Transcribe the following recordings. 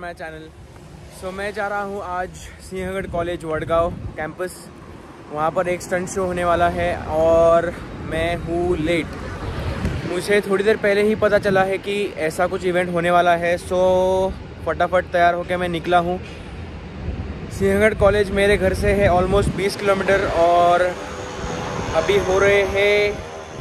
My channel. सो मैं जा रहा हूँ आज सिंहगढ़ कॉलेज वडगांव कैंपस। वहाँ पर एक स्टंट शो होने वाला है और मैं हूँ लेट। मुझे थोड़ी देर पहले ही पता चला है कि ऐसा कुछ इवेंट होने वाला है। सो फटाफट तैयार होकर मैं निकला हूँ। सिंहगढ़ कॉलेज मेरे घर से है ऑलमोस्ट 20 किलोमीटर और अभी हो रहे हैं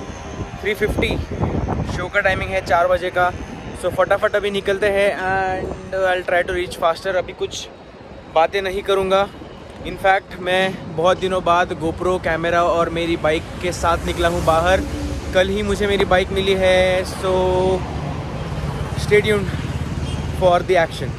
3:50। शो का टाइमिंग है 4 बजे का। सो फटाफट अभी निकलते हैं and I will try to reach faster. अभी कुछ बातें नहीं करूँगा। इनफैक्ट मैं बहुत दिनों बाद गोप्रो कैमरा और मेरी बाइक के साथ निकला हूँ बाहर। कल ही मुझे मेरी बाइक मिली है। So stay tuned for the action.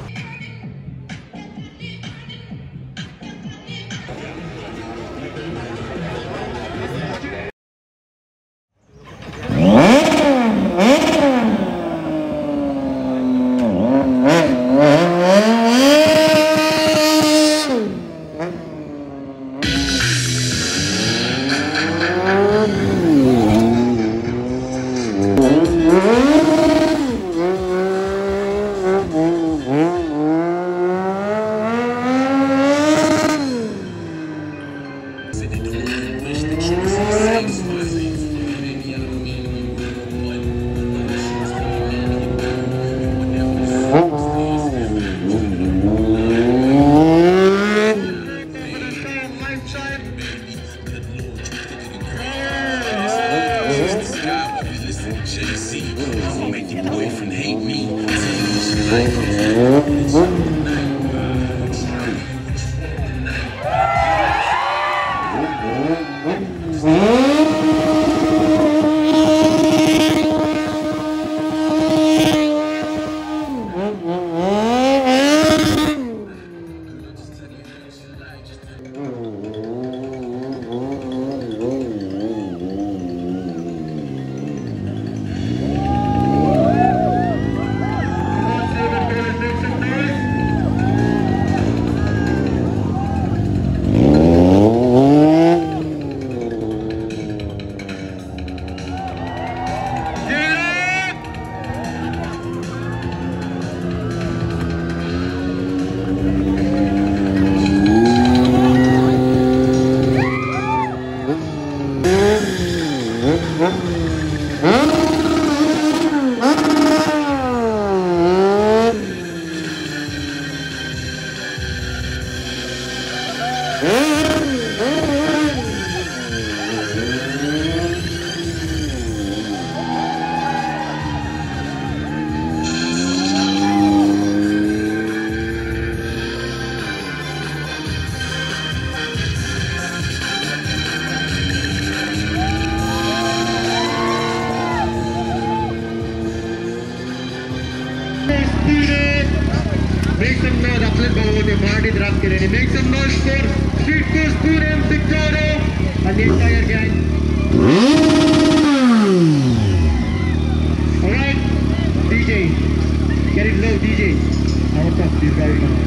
Make some noise, atlet Bhavode, Marty Drat Kireni. Make some noise for Street Coast Pune and Victoria and the entire gang. Alright, DJ, get it low, DJ. I want to talk to these guys now.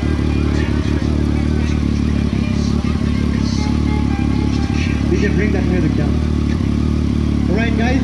DJ, bring that music down. Alright, guys.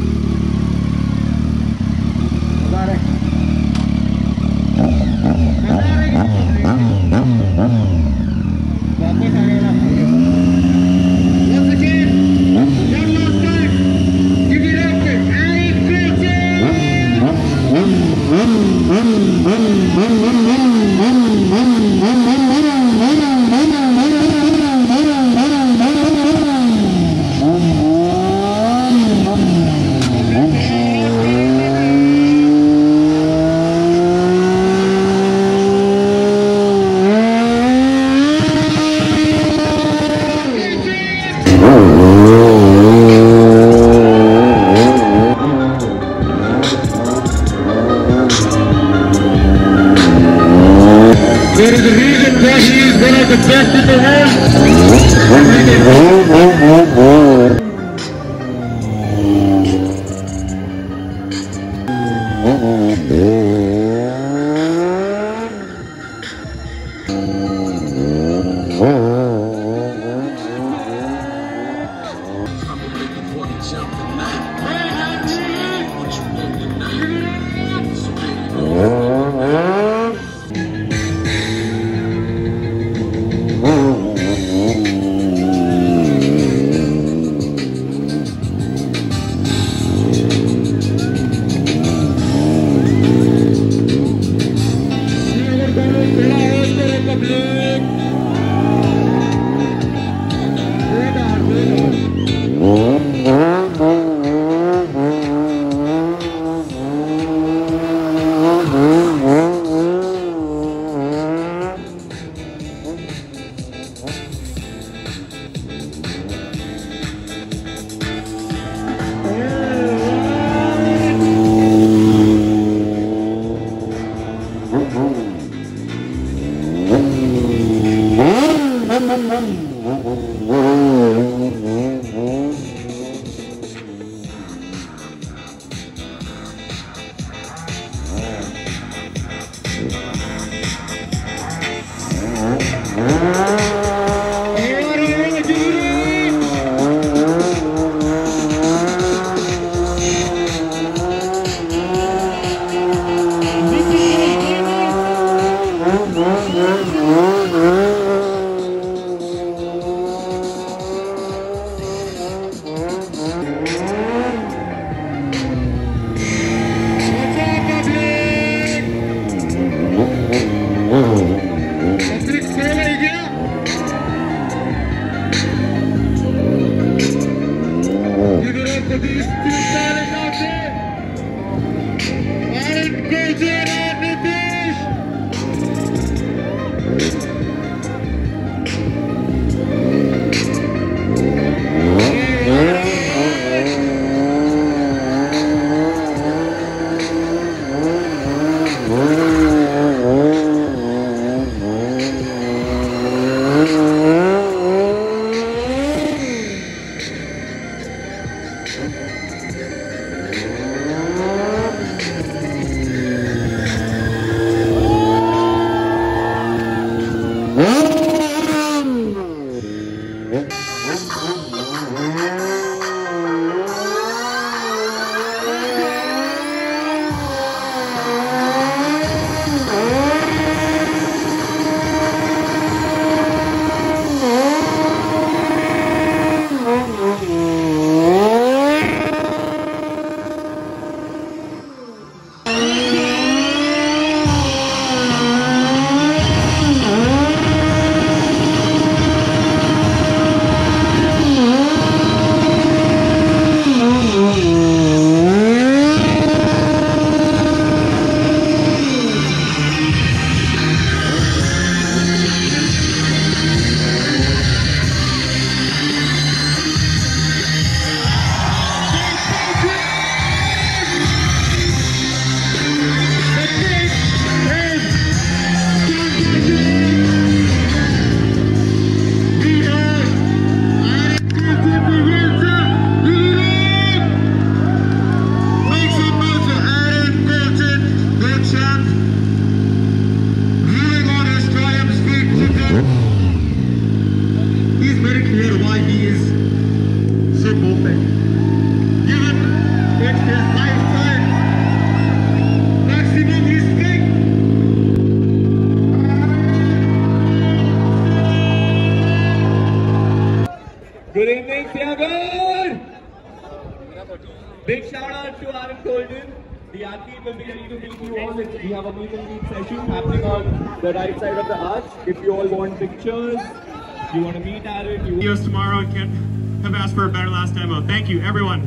There is a reason why he is one of the best in the world. Good evening, Siagar! Big shout out to Colton. The athlete will be ready to meet you all. We have a meet and greet session happening on the right side of the arch. If you all want pictures, you want to meet at it. You See us tomorrow and can't have asked for a better last demo. Thank you, everyone.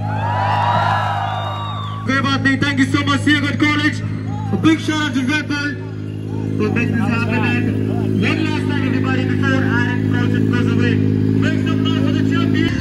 Thank you so much, Siagar College. A big shout out to Redbull for making this happen. And one last time, everybody, before Aaron Colton goes away, make some noise for the champion.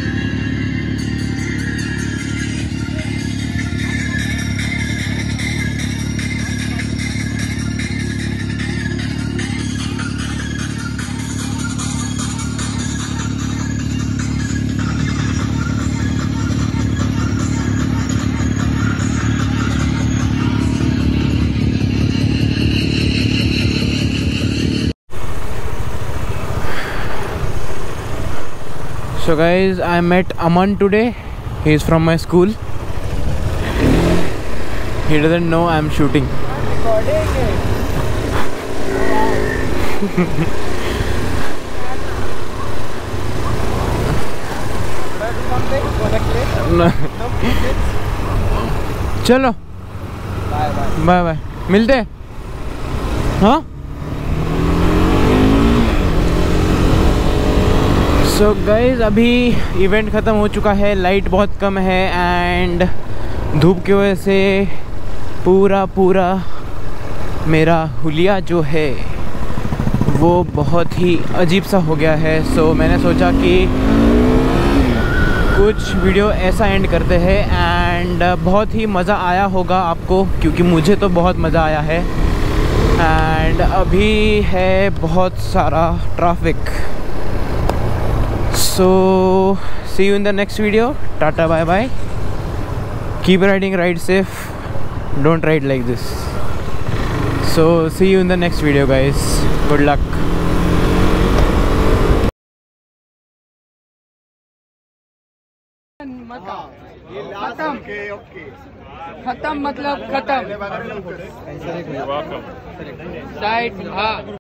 So guys, I met Aman today. He is from my school. He doesn't know I'm shooting. चलो bye bye मिलते हैं हाँ so guys अभी event ख़त्म हो चुका है light बहुत कम है एंड धूप की वजह से पूरा मेरा हुलिया जो है वो बहुत ही अजीब सा हो गया है सो मैंने सोचा कि कुछ वीडियो ऐसा एंड करते हैं एंड बहुत ही मज़ा आया होगा आपको क्योंकि मुझे तो बहुत मज़ा आया है एंड अभी है बहुत सारा traffic So see you in the next video. Tata, bye bye. Keep riding, ride safe. Don't ride like this. So see you in the next video, guys. Good luck. खत्म मतलब खत्म। साइड हाँ